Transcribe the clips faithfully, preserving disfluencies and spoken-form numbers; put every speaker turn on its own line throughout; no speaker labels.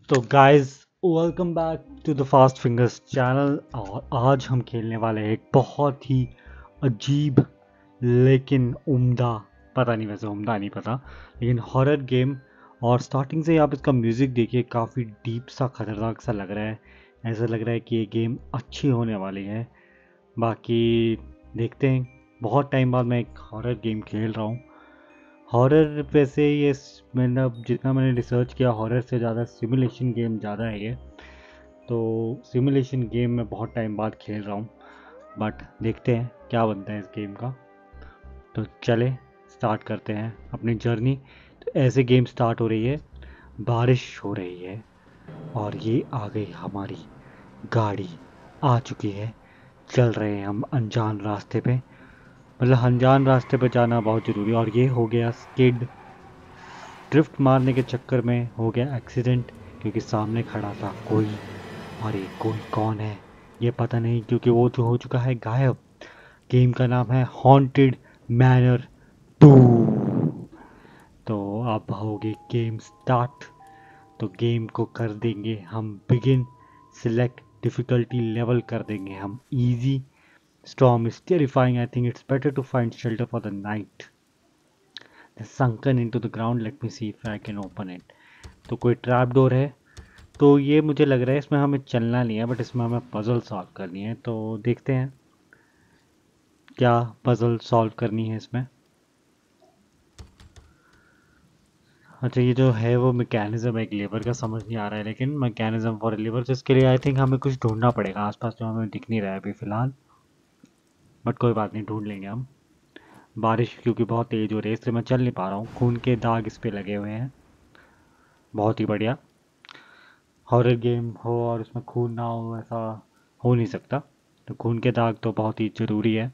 तो guys, welcome back to the fast fingers channel. और आज हम खेलने वाले हैं एक बहुत ही अजीब लेकिन उम्दा, पता नहीं, वैसे उम्दा नहीं पता, लेकिन हॉरर गेम। और स्टार्टिंग से ही आप इसका म्यूज़िक देखिए, काफ़ी डीप सा, खतरनाक सा लग रहा है। ऐसा लग रहा है कि ये गेम अच्छी होने वाली है। बाकी देखते हैं। बहुत टाइम बाद मैं एक हॉरर गेम खेल रहा हूँ। हॉरर वैसे ये स- मैंने अब जितना मैंने रिसर्च किया, हॉरर से ज़्यादा सिमुलेशन गेम ज़्यादा है ये। तो सिमुलेशन गेम मैं बहुत टाइम बाद खेल रहा हूँ, बट देखते हैं क्या बनता है इस गेम का। तो चले स्टार्ट करते हैं अपनी जर्नी। तो ऐसे गेम स्टार्ट हो रही है, बारिश हो रही है और ये आ गई हमारी गाड़ी, आ चुकी है। चल रहे हैं हम अनजान रास्ते पे, मतलब अनजान रास्ते पे जाना बहुत ज़रूरी है। और ये हो गया स्किड, ड्रिफ्ट मारने के चक्कर में हो गया एक्सीडेंट, क्योंकि सामने खड़ा था कोई। और ये कोई कौन है ये पता नहीं, क्योंकि वो तो हो चुका है गायब। गेम का नाम है हॉन्टेड मैनर टू। तो अब होगी गेम स्टार्ट। तो गेम को कर देंगे हम बिगिन। सिलेक्ट डिफिकल्टी लेवल कर देंगे हम easy. Storm is terrifying, I think it's better to find shelter for the night. sunken into the ground, let me see if I can open it। तो कोई trap door है। तो ये मुझे लग रहा है इसमें हमें चलना नहीं है, बट इसमें हमें पजल सॉल्व करनी है। तो देखते हैं क्या पजल सॉल्व करनी है इसमें। अच्छा, ये जो है वो मैकेनिज्म एक लीवर का समझ नहीं आ रहा है, लेकिन मैकेनिज्म फॉर लीवर, जिसके लिए आई थिंक हमें कुछ ढूंढना पड़ेगा आसपास, जो हमें दिख नहीं रहा है अभी फ़िलहाल। बट कोई बात नहीं, ढूंढ लेंगे हम। बारिश क्योंकि बहुत तेज़ हो रही है, इसलिए मैं चल नहीं पा रहा हूँ। खून के दाग इस पे लगे हुए हैं। बहुत ही बढ़िया। हॉरर गेम हो और उसमें खून ना हो, ऐसा हो नहीं सकता। तो खून के दाग तो बहुत ही ज़रूरी है।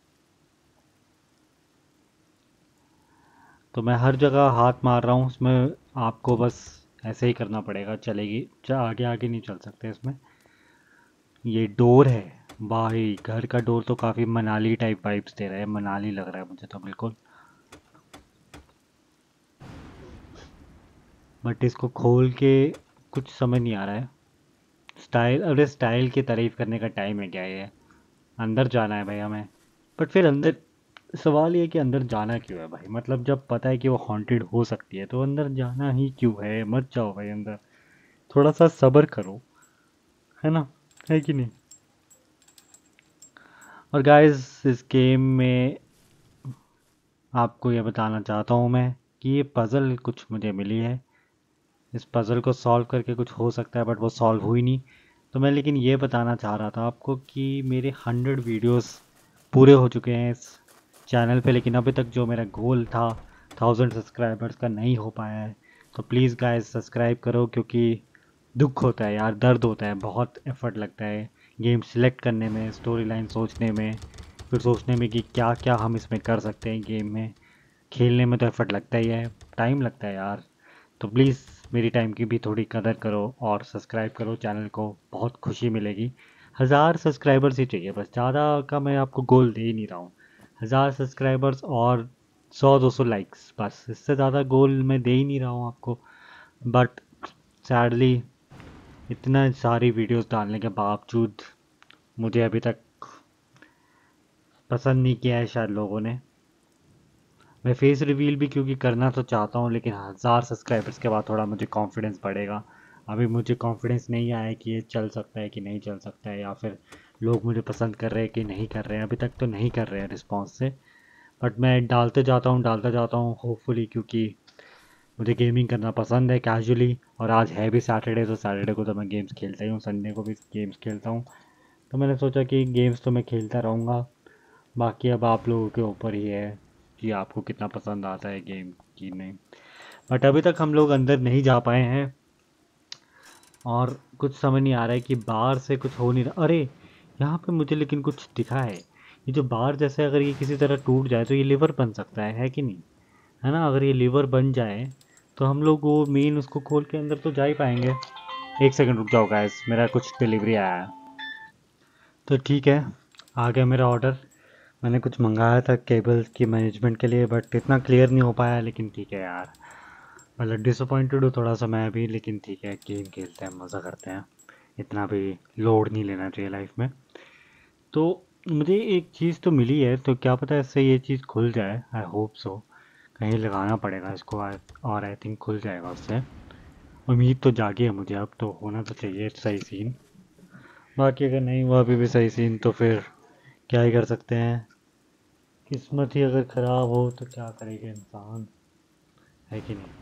तो मैं हर जगह हाथ मार रहा हूँ उसमें। आपको बस ऐसे ही करना पड़ेगा, चलेगी। च- आगे आगे नहीं चल सकते इसमें। ये डोर है भाई, घर का डोर तो काफ़ी मनाली टाइप वाइब्स दे रहा है। मनाली लग रहा है मुझे तो बिल्कुल। बट इसको खोल के कुछ समझ नहीं आ रहा है। स्टाइल, अरे स्टाइल की तारीफ करने का टाइम है क्या ये? अंदर जाना है भाई हमें। बट फिर अंदर, सवाल ये है कि अंदर जाना क्यों है भाई? मतलब जब पता है कि वो हॉन्टेड हो सकती है तो अंदर जाना ही क्यों है? मत जाओ भाई अंदर, थोड़ा सा सब्र करो, है ना? है कि नहीं? और गाइस, इस गेम में आपको ये बताना चाहता हूँ मैं कि ये पज़ल कुछ मुझे मिली है। इस पज़ल को सॉल्व करके कुछ हो सकता है, बट वो सॉल्व हुई नहीं। तो मैं लेकिन ये बताना चाह रहा था आपको कि मेरे हंड्रेड वीडियोस पूरे हो चुके हैं इस चैनल पे, लेकिन अभी तक जो मेरा गोल था थाउजेंड सब्सक्राइबर्स का नहीं हो पाया है। तो प्लीज़ गाइस सब्सक्राइब करो, क्योंकि दुख होता है यार, दर्द होता है, बहुत एफर्ट लगता है गेम सिलेक्ट करने में, स्टोरी लाइन सोचने में, फिर सोचने में कि क्या क्या हम इसमें कर सकते हैं गेम में। खेलने में तो एफर्ट लगता ही है, टाइम लगता है यार। तो प्लीज़ मेरी टाइम की भी थोड़ी कदर करो और सब्सक्राइब करो चैनल को, बहुत खुशी मिलेगी। हज़ार सब्सक्राइबर्स ही चाहिए बस, ज़्यादा का मैं आपको गोल दे ही नहीं रहा हूँ। हज़ार सब्सक्राइबर्स और सौ दो सौ लाइक्स, बस इससे ज़्यादा गोल मैं दे ही नहीं रहा हूँ आपको। बट सैडली इतना सारी वीडियोस डालने के बावजूद मुझे अभी तक पसंद नहीं किया है शायद लोगों ने। मैं फेस रिवील भी क्योंकि करना तो चाहता हूँ, लेकिन हज़ार सब्सक्राइबर्स के बाद थोड़ा मुझे कॉन्फिडेंस बढ़ेगा। अभी मुझे कॉन्फिडेंस नहीं आया है कि ये चल सकता है कि नहीं चल सकता है, या फिर लोग मुझे पसंद कर रहे हैं कि नहीं कर रहे हैं। अभी तक तो नहीं कर रहे हैं रिस्पॉन्स से। बट मैं डालते जाता हूँ डालता जाता हूँ होपफुली, क्योंकि मुझे गेमिंग करना पसंद है कैजुअली। और आज है भी सैटरडे, तो सैटरडे को तो मैं गेम्स खेलता ही हूँ, संडे को भी गेम्स खेलता हूँ। तो मैंने सोचा कि गेम्स तो मैं खेलता रहूँगा। बाकी अब आप लोगों के ऊपर ही है कि आपको कितना पसंद आता है गेम की नहीं। बट अभी तक हम लोग अंदर नहीं जा पाए हैं, और कुछ समझ नहीं आ रहा है कि बाहर से कुछ हो नहीं रहा। अरे यहाँ पे मुझे लेकिन कुछ दिखा है। ये जो बाहर जैसे, अगर ये किसी तरह टूट जाए तो ये लीवर बन सकता है है कि नहीं? है ना? अगर ये लीवर बन जाए तो हम लोग वो मेन उसको खोल के अंदर तो जा ही पाएंगे। एक सेकंड रुक जाओ गाइस, मेरा कुछ डिलीवरी आया है। तो ठीक है, आ गया मेरा ऑर्डर। मैंने कुछ मंगाया था केबल की मैनेजमेंट के लिए, बट इतना क्लियर नहीं हो पाया, लेकिन ठीक है यार। मतलब डिसअपॉइंटेड हूँ थोड़ा सा मैं भी, लेकिन ठीक है, गेम खेलते हैं, मज़ा करते हैं, इतना भी लोड नहीं लेना चाहिए लाइफ में। तो मुझे एक चीज़ तो मिली है, तो क्या पता इससे ये चीज़ खुल जाए, आई होप सो। कहीं लगाना पड़ेगा इसको I- और आई थिंक खुल जाएगा उससे। उम्मीद तो जागी है मुझे, अब तो होना तो चाहिए सही सीन। बाकी अगर नहीं हुआ अभी भी सही सीन तो फिर क्या ही कर सकते हैं। किस्मत ही अगर ख़राब हो तो क्या करेगा इंसान, है कि नहीं।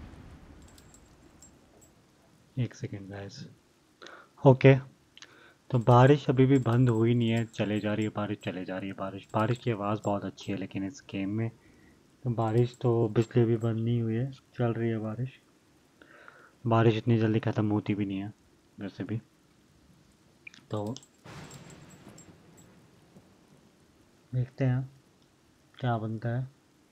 एक सेकेंड गाइस। ओके। तो बारिश अभी भी बंद हुई नहीं है, चले जा रही है बारिश, चले जा रही है बारिश। बारिश की आवाज़ बहुत अच्छी है लेकिन इस गेम में तो बारिश तो बिजली भी बंद नहीं हुई है, चल रही है बारिश। बारिश इतनी जल्दी ख़त्म होती भी नहीं है वैसे भी। तो देखते हैं क्या बनता है।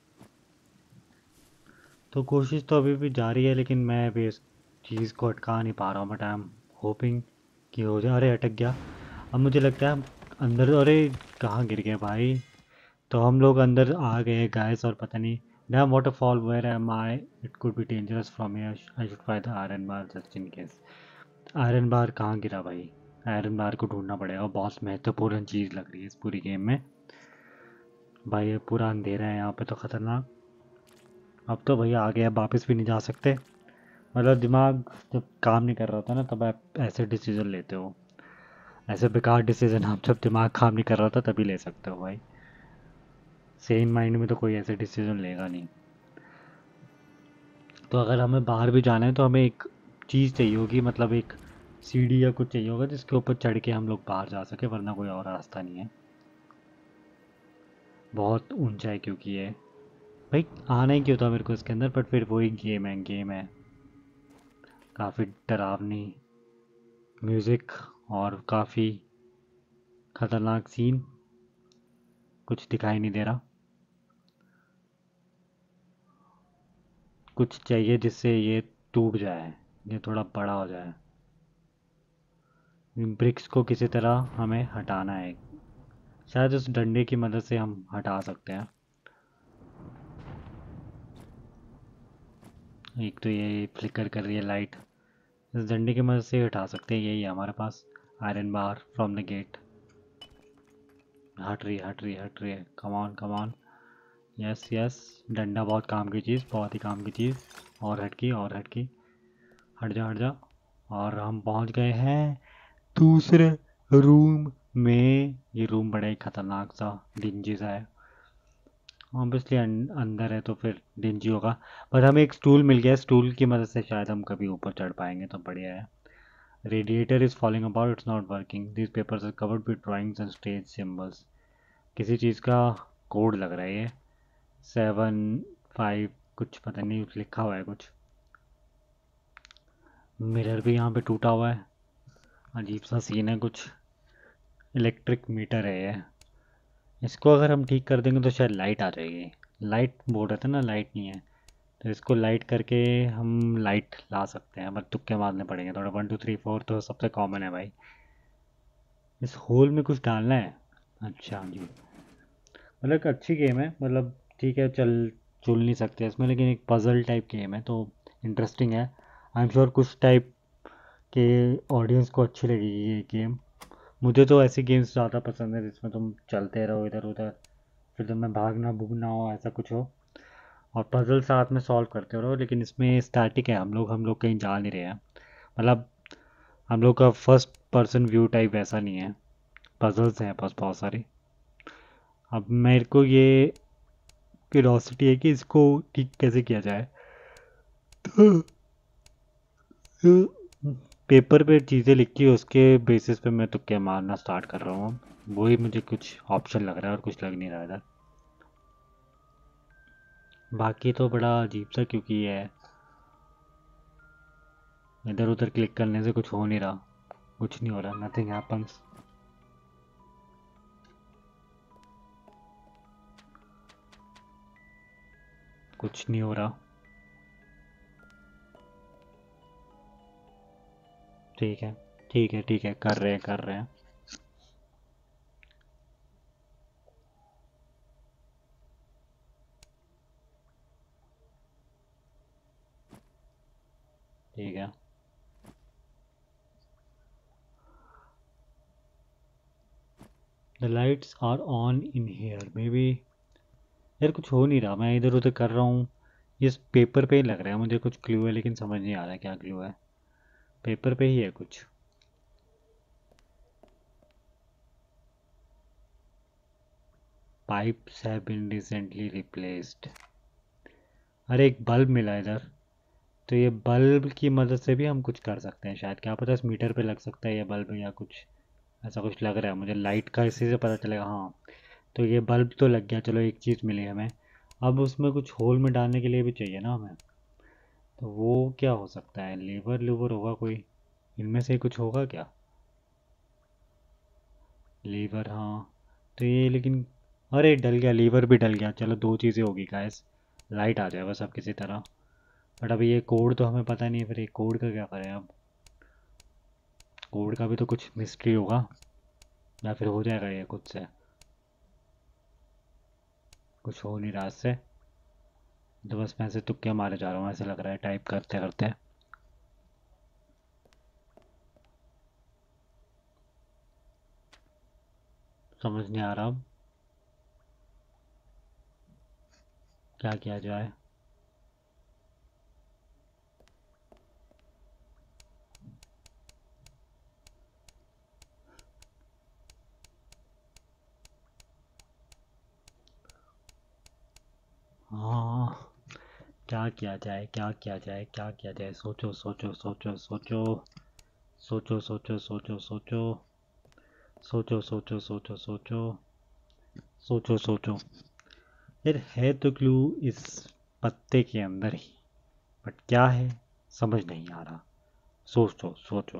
तो कोशिश तो अभी भी जारी है, लेकिन मैं अभी इस चीज़ को अटका नहीं पा रहा हूँ, बट आई एम होपिंग कि हो जाए। अरे अटक गया। अब मुझे लगता है हम अंदर, अरे कहाँ गिर गए भाई। तो हम लोग अंदर आ गए गाइस, और पता नहीं dam waterfall where am I, it could be dangerous from here, I should find the iron bar just in case. Iron bar कहाँ गिरा भाई। आयरन बार को ढूंढना पड़ेगा, और बहुत महत्वपूर्ण चीज़ लग रही है इस पूरी गेम में। भाई ये पूरा अंधेरा है यहाँ पे तो खतरनाक। अब तो भैया आगे, अब वापस भी नहीं जा सकते। मतलब दिमाग जब काम नहीं कर रहा था ना, तब आप ऐसे डिसीजन लेते हो। ऐसे बेकार डिसीजन आप जब दिमाग काम नहीं कर रहा था तभी ले सकते हो भाई। सेम माइंड में तो कोई ऐसे डिसीजन लेगा नहीं। तो अगर हमें बाहर भी जाना है तो हमें एक चीज़ चाहिए होगी, मतलब एक सीढ़ी या कुछ चाहिए होगा जिसके ऊपर चढ़ के हम लोग बाहर जा सके, वरना कोई और रास्ता नहीं है। बहुत ऊंचा है क्योंकि ये, भाई आना ही क्यों था मेरे को इसके अंदर, बट फिर वही गेम है, गेम है। काफ़ी डरावनी म्यूज़िक और काफ़ी खतरनाक सीन। कुछ दिखाई नहीं दे रहा। कुछ चाहिए जिससे ये टूट जाए, ये थोड़ा बड़ा हो जाए। ब्रिक्स को किसी तरह हमें हटाना है। शायद उस डंडे की मदद से हम हटा सकते हैं। एक तो ये फ्लिकर कर रही है लाइट, इस डंडे की मदद से हटा सकते हैं। यही है हमारे पास, iron bar from the gate. हट रही हट रही हट रही है, कमान कमान। Yes yes. डंडा बहुत काम की चीज़, बहुत ही काम की चीज़। और हटकी और हटकी। हट जा हट जा। और हम पहुंच गए हैं दूसरे रूम में। ये रूम बड़ा ही खतरनाक सा डिंजी सा है। ऑब्वियसली अंदर है तो फिर डिंजी होगा। पर हमें एक स्टूल मिल गया, स्टूल की मदद से शायद हम कभी ऊपर चढ़ पाएंगे, तो बढ़िया है। Radiator is falling apart, it's not working, this papers are covered with drawings and stage symbols. किसी चीज़ का कोड लग रहा है ये। सेवन फाइव, कुछ पता नहीं लिखा हुआ है कुछ। मिरर भी यहाँ पे टूटा हुआ है। अजीब सा सीन है कुछ। इलेक्ट्रिक मीटर है ये। इसको अगर हम ठीक कर देंगे तो शायद लाइट आ जाएगी। लाइट बोल रहे थे ना, लाइट नहीं है। तो इसको लाइट करके हम लाइट ला सकते हैं, बट तुक्के मारने पड़ेंगे थोड़ा। वन टू थ्री फोर तो सबसे कॉमन है भाई। इस होल में कुछ डालना है। अच्छा जी। मतलब एक अच्छी गेम है, मतलब ठीक है, चल चुल नहीं सकते इसमें, लेकिन एक पजल टाइप गेम है तो इंटरेस्टिंग है। आई एम श्योर कुछ टाइप के ऑडियंस को अच्छी लगेगी ये गेम। मुझे तो ऐसी गेम्स ज़्यादा पसंद है जिसमें तुम चलते रहो इधर उधर, फिर तुम्हें भागना भूगना हो, ऐसा कुछ हो, और पजल साथ में सॉल्व करते रहो। लेकिन इसमें स्टैटिक है, हम लोग हम लोग कहीं जा नहीं रहे हैं। मतलब हम लोग का फर्स्ट पर्सन व्यू टाइप वैसा नहीं है। पजल्स हैं बस बहुत सारी। अब मेरे को ये क्यूरोसिटी है कि इसको ठीक कैसे किया जाए। तो पेपर पे चीज़ें लिखी है, उसके बेसिस पे मैं तुक्के मारना स्टार्ट कर रहा हूँ। वही मुझे कुछ ऑप्शन लग रहा है और कुछ लग नहीं रहा है इधर। बाकी तो बड़ा अजीब सा क्योंकि ये है, इधर उधर क्लिक करने से कुछ हो नहीं रहा। कुछ नहीं हो रहा, नथिंग हैपन्स। कुछ नहीं हो रहा। ठीक है ठीक है ठीक है, कर रहे हैं कर रहे हैं। ठीक है। The lights are on in here maybe. यार कुछ हो नहीं रहा, मैं इधर उधर कर रहा हूँ। इस पेपर पे ही लग रहा है मुझे कुछ क्लू है, लेकिन समझ नहीं आ रहा क्या क्लू है। पेपर पे ही है कुछ। Pipes have been recently replaced. अरे एक बल्ब मिला इधर। तो ये बल्ब की मदद से भी हम कुछ कर सकते हैं शायद, क्या पता इस मीटर पे लग सकता है ये बल्ब या कुछ। ऐसा कुछ लग रहा है मुझे, लाइट का इसी से पता चलेगा। हाँ, तो ये बल्ब तो लग गया, चलो एक चीज़ मिली हमें। अब उसमें कुछ होल में डालने के लिए भी चाहिए ना हमें। तो वो क्या हो सकता है, लीवर लूवर होगा कोई, इनमें से कुछ होगा क्या। लीवर, हाँ। तो ये लेकिन, अरे डल गया, लीवर भी डल गया। चलो दो चीज़ें होगी गाइस। लाइट आ जाए बस अब किसी तरह। बट अभी ये कोड तो हमें पता नहीं है, फिर ये कोड का क्या करें अब। कोड का भी तो कुछ मिस्ट्री होगा, या फिर हो जाएगा ये खुद से। कुछ हो नहीं रहा इससे। तो बस मैं ऐसे तुक्के मारे जा रहा हूँ, ऐसे लग रहा है टाइप करते करते। समझ नहीं आ रहा अब क्या किया जाए। हाँ, क्या किया जाए, क्या किया जाए, क्या किया जाए, सोचो सोचो सोचो सोचो। सोचो सोचो सोचो सोचो। सोचो सोचो सोचो सोचो। सोचो सोचो। यार है तो क्लू इस पत्ते के अंदर ही, बट क्या है समझ नहीं आ रहा। सोचो सोचो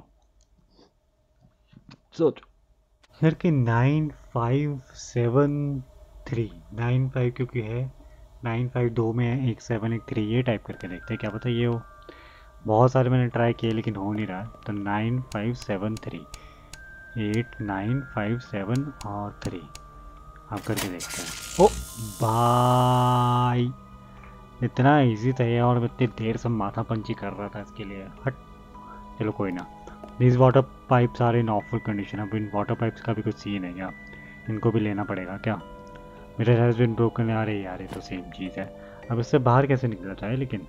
सोचो। यार कि nine five seven three, nine five क्योंकि है। नाइन फाइव दो में है, एक सेवन एक थ्री, ये टाइप करके देखते हैं क्या पता ये हो। बहुत सारे मैंने ट्राई किए लेकिन हो नहीं रहा है। तो nine five seven three, eight nine five seven और थ्री। आप करके देखते हैं। ओ भाई, इतना इजी था ये, और मैं इतनी देर से माथा पंची कर रहा था इसके लिए। हट। चलो कोई ना। These water pipes are in awful condition. अब इन वाटर पाइप्स का भी कुछ सीन है क्या, इनको भी लेना पड़ेगा क्या। मेरे हैज़ बिन ब्रोकन, आ रही यार ये तो सेम चीज़ है। अब इससे बाहर कैसे निकला जाए, लेकिन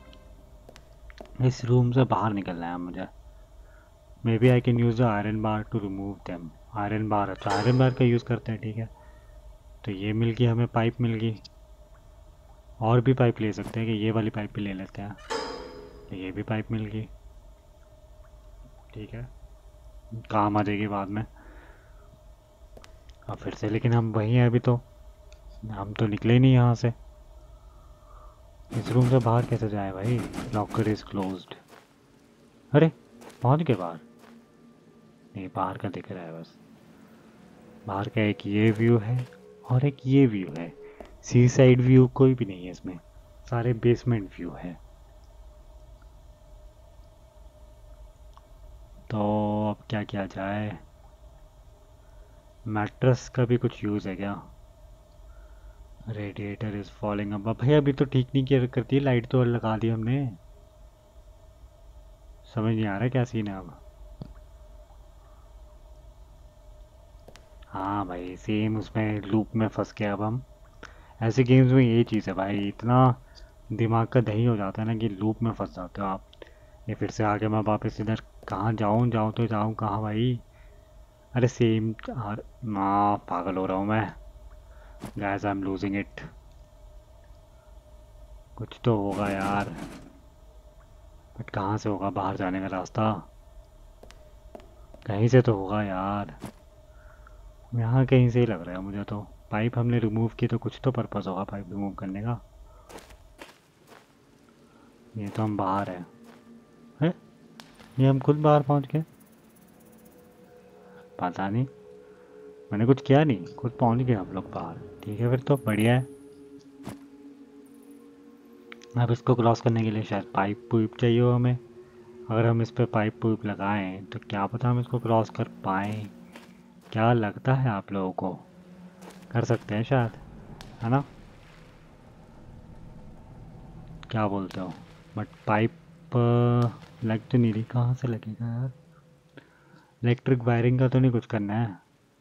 इस रूम से बाहर निकलना है मुझे। Maybe I can use the iron bar to remove them. Iron bar, अच्छा आयरन बार का यूज़ करते हैं, ठीक है। तो ये मिल गई हमें, पाइप मिल गई। और भी पाइप ले सकते हैं कि ये वाली पाइप भी ले लेते हैं। तो ये भी पाइप मिल गई, ठीक है, काम आ जाएगी बाद में। अब फिर से, लेकिन हम वहीं हैं अभी तो, हम तो निकले ही नहीं यहाँ से। इस रूम से बाहर कैसे जाए भाई। Locker is closed. अरे पहुँच गए बाहर। नहीं, बाहर का दिख रहा है बस। बाहर का एक ये व्यू है और एक ये व्यू है। सी साइड व्यू कोई भी नहीं है इसमें, सारे बेसमेंट व्यू है। तो अब क्या किया जाए। मैट्रेस का भी कुछ यूज़ है क्या। Radiator is falling. अब भाई अभी तो ठीक नहीं किया करती, लाइट तो लगा दी हमने। समझ नहीं आ रहा क्या सीन है अब। हाँ भाई, सेम उसमें लूप में फंस गए अब हम। ऐसे गेम्स में यही चीज़ है भाई, इतना दिमाग का दही हो जाता है ना कि लूप में फंस जाते हो आप। ये फिर से आगे मैं वापस इधर कहाँ जाऊँ, जाऊँ तो जाऊँ कहाँ भाई। अरे सेम, ना पागल हो रहा हूँ मैं। Guess I am losing it. कुछ तो होगा यार, बट कहाँ से होगा बाहर जाने का रास्ता। कहीं से तो होगा यार। यहाँ कहीं से ही लग रहा है मुझे तो। पाइप हमने रिमूव की तो कुछ तो पर्पस होगा पाइप रिमूव करने का। ये तो हम बाहर हैं। है, ये हम खुद बाहर पहुँच गए। पता नहीं, मैंने कुछ किया नहीं, खुद पहुँच गए हम लोग बाहर। ठीक है फिर तो बढ़िया है। अब इसको क्रॉस करने के लिए शायद पाइप पुइप चाहिए हो हमें। अगर हम इस पर पाइप पुइप लगाएं तो क्या पता हम इसको क्रॉस कर पाएँ। क्या लगता है आप लोगों को, कर सकते हैं शायद, है ना। क्या बोलते हो। बट पाइप, लग तो नहीं रही, कहाँ से लगेगा यार? इलेक्ट्रिक वायरिंग का तो नहीं कुछ करना है?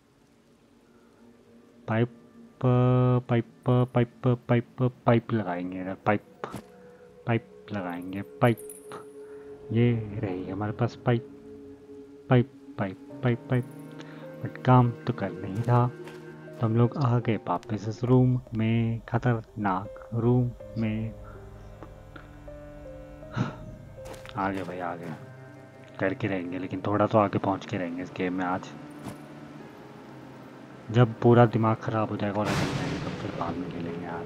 Pipe pipe pipe pipe pipe लगाएंगे इधर, पाइप पाइप लगाएंगे, पाइप। ये रही हमारे पास pipe pipe pipe pipe pipe. But काम तो कर नहीं था, तो हम लोग आ गए वापस इस रूम में, खतरनाक रूम में। आ गए भाई, आ गए। करके रहेंगे, लेकिन थोड़ा तो आगे पहुंच के रहेंगे इस गेम में आज। जब पूरा दिमाग ख़राब हो जाएगा और अटक जाएंगे तब फिर बाद में खेलेंगे यार।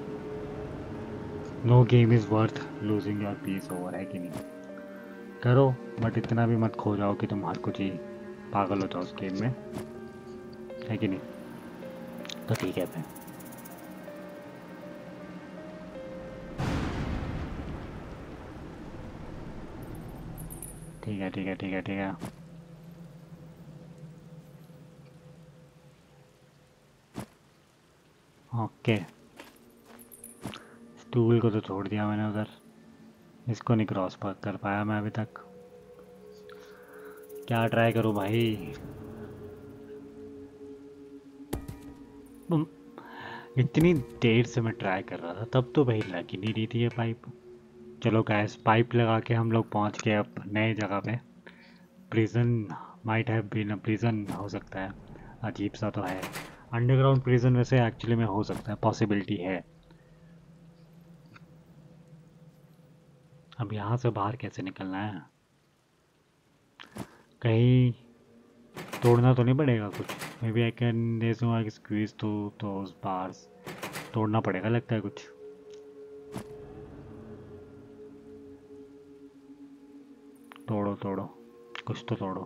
No game is worth losing your peace over, है कि नहीं? करो, बट इतना भी मत खो जाओ कि तुम हर कुछ ही पागल हो जाओ उस गेम में, है कि नहीं? तो ठीक है फिर। ठीक है ठीक है ठीक है ठीक है। ओके, स्टूल को तो छोड़ दिया मैंने उधर, इसको नहीं क्रॉस कर पाया मैं अभी तक। क्या ट्राई करूँ भाई? तुम- इतनी देर से मैं ट्राई कर रहा था, तब तो भाई लग ही नहीं रही थी ये पाइप। चलो गैस, पाइप लगा के हम लोग पहुंच गए अब नए जगह पे। Prison might have been a prison, हो सकता है। अजीब सा तो है। अंडरग्राउंड प्रिजन वैसे एक्चुअली में हो सकता है, पॉसिबिलिटी है। अब यहाँ से बाहर कैसे निकलना है? कहीं तोड़ना तो नहीं पड़ेगा कुछ? May be I can this I squeeze to those bars. तोड़ना पड़ेगा लगता है कुछ। तोड़ो तोड़ो, कुछ तो तोड़ो।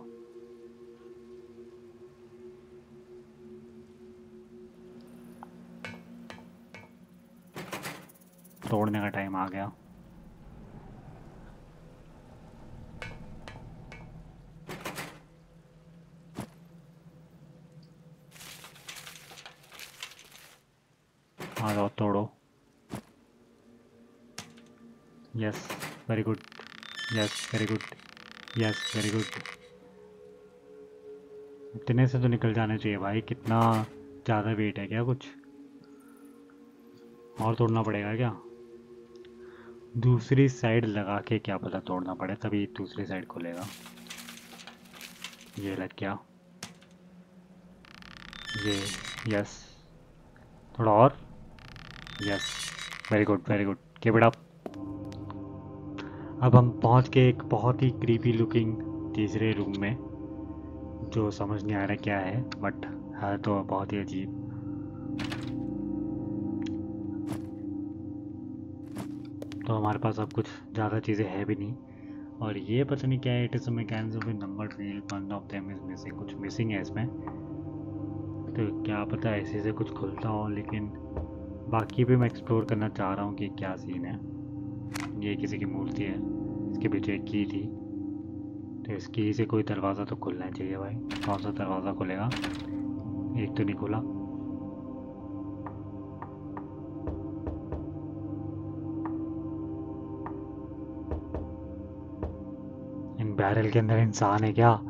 तोड़ने का टाइम आ गया। आ जाओ, तोड़ो। Yes, very good. Yes, very good. Yes, very good. इतने से तो निकल जाने चाहिए भाई, कितना ज़्यादा वेट है क्या कुछ? और तोड़ना पड़ेगा क्या? दूसरी साइड लगा के क्या पता तोड़ना पड़े, तभी दूसरी साइड खुलेगा। ये लग गया। ये, यस। थोड़ा और। Yes, very good very good, keep it up. अब हम पहुंच के एक बहुत ही क्रीपी लुकिंग तीसरे रूम में, जो समझ नहीं आ रहा क्या है, बट है तो बहुत ही अजीब। तो हमारे पास अब कुछ ज़्यादा चीज़ें है भी नहीं, और ये पता नहीं क्या है। It is a mechanism with number field, one of them is missing. कुछ मिसिंग है इसमें, तो क्या पता ऐसे से कुछ खुलता हो, लेकिन बाकी भी मैं एक्सप्लोर करना चाह रहा हूँ कि क्या सीन है। ये किसी की मूर्ति है, इसके पीछे एक की थी, तो इस की से कोई दरवाज़ा तो खुलना चाहिए भाई। कौन सा दरवाज़ा खुलेगा? एक तो नहीं खुला। इन बैरल के अंदर इंसान है क्या?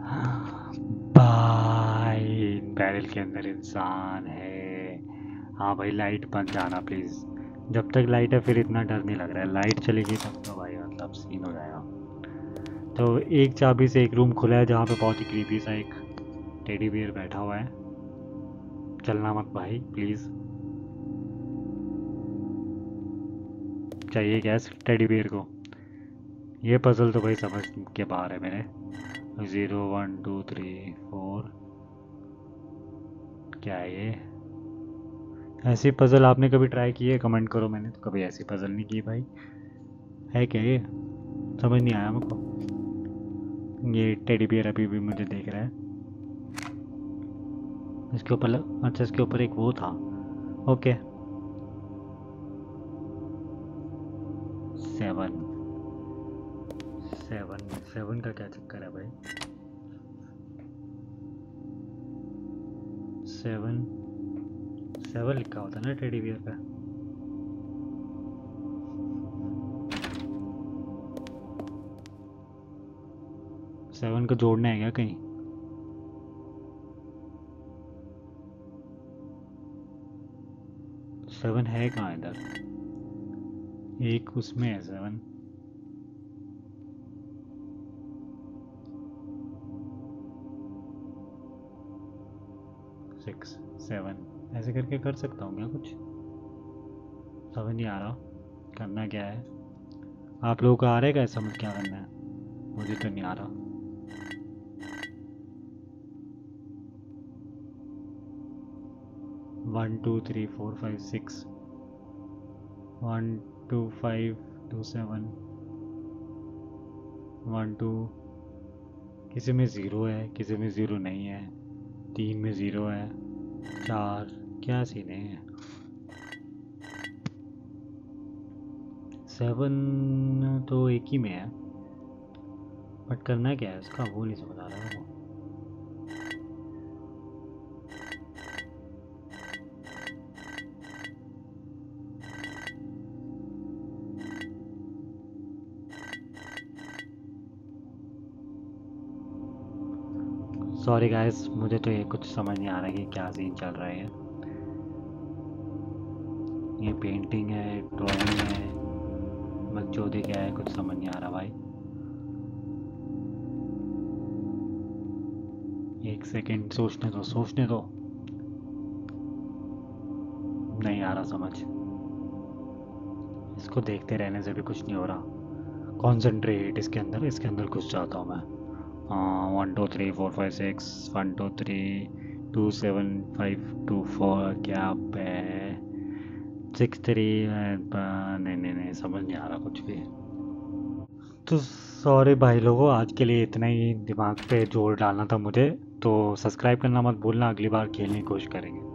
भाई, इन बैरल के अंदर इंसान है। हाँ भाई, लाइट बंद जाना प्लीज़। जब तक लाइट है फिर इतना डर नहीं लग रहा है, लाइट चलेगी तब तो भाई मतलब सीन हो जाएगा। तो एक चाबी से एक रूम खुला है जहाँ पे बहुत ही क्रीपी सा एक टेडी बियर बैठा हुआ है। चलना मत भाई प्लीज़। चाहिए गैस टेडी बियर को? ये पजल तो भाई समझ के बाहर है मेरे। Zero one two three four, क्या है ये? ऐसी पजल आपने कभी ट्राई की है? कमेंट करो। मैंने तो कभी ऐसी पजल नहीं की भाई। है क्या ये? समझ नहीं आया मुझको। ये टेडी बियर अभी भी मुझे देख रहा है। इसके ऊपर लग... अच्छा, इसके ऊपर एक वो था। ओके। सेवन। सेवन सेवन का क्या चक्कर है भाई? सेवन, सेवन लिखा होता है ना टेडी बियर पे। सेवन को जोड़ना है क्या कहीं? सेवन है कहाँ इधर? एक उसमें है सेवन। सिक्स सेवन ऐसे करके कर सकता हूँ क्या कुछ? समझ नहीं आ रहा करना क्या है। आप लोगों को आ रहेगा समझ क्या करना है? मुझे तो नहीं आ रहा। One two three four five six, one two five two seven, one two, किसी में ज़ीरो है किसी में ज़ीरो नहीं है, तीन में ज़ीरो है, चार, क्या सीन है? सेवन तो एक ही में है, बट करना क्या है उसका वो नहीं समझ आ रहा मेरे को। सॉरी गाइस, मुझे तो ये कुछ समझ नहीं आ रहा कि क्या सीन चल रहा है। ये पेंटिंग है, ड्राइंग है, बकचोदी क्या है, कुछ समझ नहीं आ रहा भाई। एक सेकंड सोचने दो सोचने दो नहीं आ रहा समझ। इसको देखते रहने से भी कुछ नहीं हो रहा। कॉन्सेंट्रेट इसके अंदर इसके अंदर घुस जाता हूँ मैं। हाँ, one two three four five six, one two three two seven five two four, क्या है सिक्स थ्री, नहीं नहीं नहीं समझ नहीं आ रहा कुछ भी। तो सॉरी भाई लोगों, आज के लिए इतना ही दिमाग पे जोर डालना था मुझे। तो सब्सक्राइब करना मत भूलना, अगली बार खेलने की कोशिश करेंगे।